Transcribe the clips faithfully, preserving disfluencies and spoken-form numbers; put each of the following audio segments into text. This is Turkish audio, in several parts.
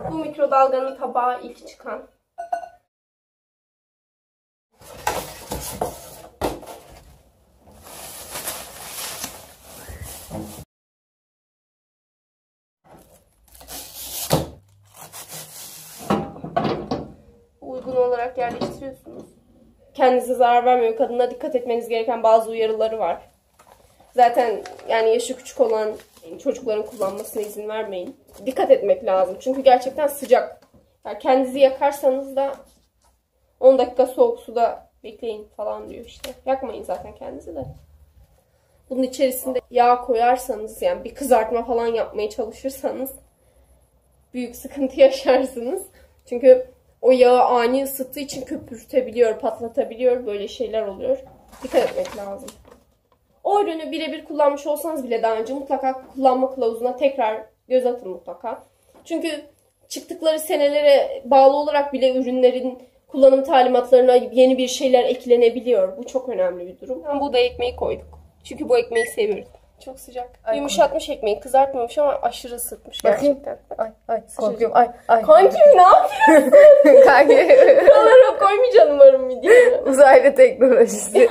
Bu mikrodalganın tabağı ilk çıkan. Uygun olarak yerleştiriyorsunuz. Kendinize zarar vermiyor. Kadına dikkat etmeniz gereken bazı uyarıları var. Zaten yani yaşı küçük olan çocukların kullanmasına izin vermeyin. Dikkat etmek lazım. Çünkü gerçekten sıcak. Yani kendinizi yakarsanız da on dakika soğuk suda bekleyin falan diyor işte. Yakmayın zaten kendinizi de. Bunun içerisinde yağ koyarsanız, yani bir kızartma falan yapmaya çalışırsanız büyük sıkıntı yaşarsınız. Çünkü o yağı ani ısıttığı için köpürtebiliyor, patlatabiliyor. Böyle şeyler oluyor. Dikkat etmek lazım. O ürünü birebir kullanmış olsanız bile daha önce mutlaka kullanma kılavuzuna tekrar göz atın mutlaka. Çünkü çıktıkları senelere bağlı olarak bile ürünlerin kullanım talimatlarına yeni bir şeyler eklenebiliyor. Bu çok önemli bir durum. Ben buğday ekmeği koyduk. Çünkü bu ekmeği seviyoruz. Çok sıcak. Ay, yumuşatmış ekmeği. Kızartmamış ama aşırı ısıtmış gerçekten. Ay ay korkuyorum. Ay ay. Kankim ne yapıyorsun? Kanki. Buralara koymayacağım umarım videoyu. Uzaylı teknolojisi.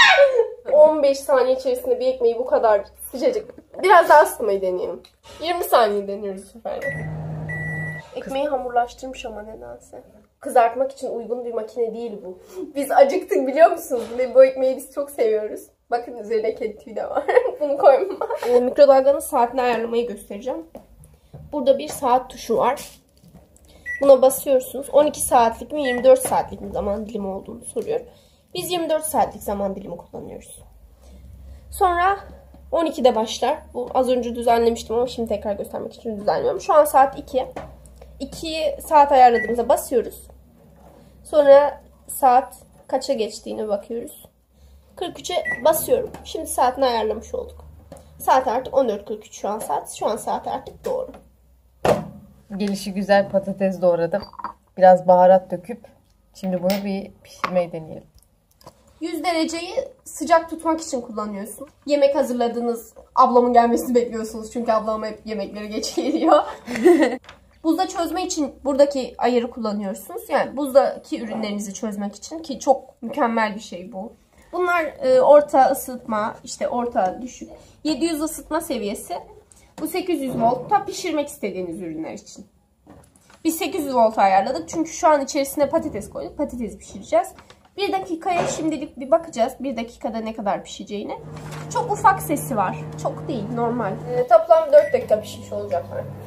on beş saniye içerisinde bir ekmeği bu kadar sıcacık. Biraz daha ısıtmayı deneyelim. yirmi saniye deniyoruz bu sefer. Ekmeği hamurlaştırmış ama nedense. Kızartmak için uygun bir makine değil bu. Biz acıktık biliyor musunuz? Ve bu ekmeği biz çok seviyoruz. Bakın üzerine kedi tüyü de var. Bunu koymam. E, mikrodalganın saatini ayarlamayı göstereceğim. Burada bir saat tuşu var. Buna basıyorsunuz. on iki saatlik mi yirmi dört saatlik mi zaman dilimi olduğunu soruyor. Biz yirmi dört saatlik zaman dilimi kullanıyoruz. Sonra on ikide başlar. Bu az önce düzenlemiştim ama şimdi tekrar göstermek için düzenliyorum. Şu an saat iki. iki saat ayarladığımıza basıyoruz. Sonra saat kaça geçtiğine bakıyoruz. kırk üçe basıyorum. Şimdi saatini ayarlamış olduk. Saat artık on dört kırk üç şu an saat. Şu an saat artık doğru. Gelişi güzel patates doğradım. Biraz baharat döküp şimdi bunu bir pişirmeyi deneyelim. yüz dereceyi sıcak tutmak için kullanıyorsun. Yemek hazırladığınız ablamın gelmesini bekliyorsunuz. Çünkü ablam hep yemekleri geç geliyor. Buzda çözme için buradaki ayarı kullanıyorsunuz. Yani buzdaki ürünlerinizi çözmek için, ki çok mükemmel bir şey bu. Bunlar e, orta ısıtma, işte orta düşük. yedi yüz ısıtma seviyesi. Bu sekiz yüz voltta pişirmek istediğiniz ürünler için. Biz sekiz yüz volta ayarladık. Çünkü şu an içerisine patates koyduk. Patates pişireceğiz. Bir dakikaya şimdilik bir bakacağız. Bir dakikada ne kadar pişeceğini. Çok ufak sesi var. Çok değil, normal. E, toplam dört dakika pişmiş olacaklar.